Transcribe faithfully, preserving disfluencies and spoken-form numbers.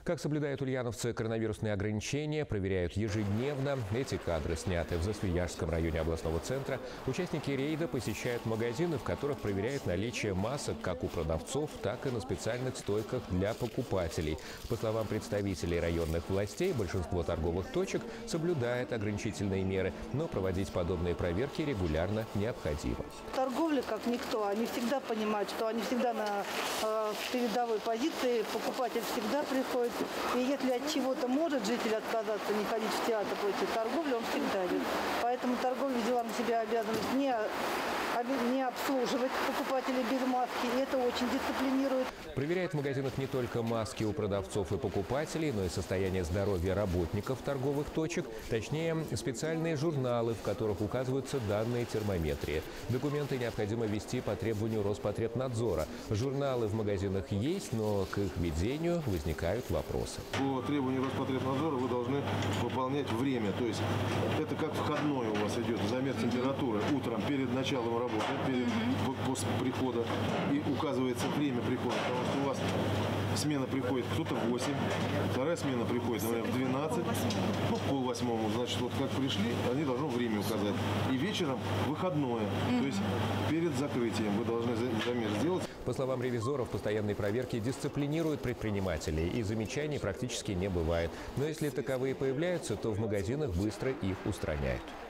Как соблюдают ульяновцы коронавирусные ограничения, проверяют ежедневно. Эти кадры сняты в Засвияжском районе областного центра. Участники рейда посещают магазины, в которых проверяют наличие масок как у продавцов, так и на специальных стойках для покупателей. По словам представителей районных властей, большинство торговых точек соблюдает ограничительные меры, но проводить подобные проверки регулярно необходимо. Торговля, как никто, они всегда понимают, что они всегда на э, передовой позиции, покупатель всегда приходит. И если от чего-то может житель отказаться, не ходить в театр против торговли, он всегда идет. Поэтому торговля взяла на себя обязанность не, не обслуживать покупателей без маски. И это очень дисциплинирует. Проверяет в магазинах не только маски у продавцов и покупателей, но и состояние здоровья работников торговых точек, точнее, специальные журналы, в которых указываются данные термометрии. Документы необходимо вести по требованию Роспотребнадзора. Журналы в магазинах есть, но к их ведению возникают вопросы. По требованию Роспотребнадзора вы должны выполнять время. То есть это как входной у вас идет замер температуры утром перед началом работы, перед, после прихода. И указывается время прихода. Потому что у вас смена приходит кто-то в восемь, вторая смена приходит, например, в двенадцать, ну, в полвосьмому. Значит, вот как пришли, они должны время указать. И вечером выходное. То есть перед закрытием вы должны замер сделать. По словам ревизоров, постоянные проверки дисциплинируют предпринимателей, и замечаний практически не бывает. Но если таковые появляются, то в магазинах быстро их устраняют.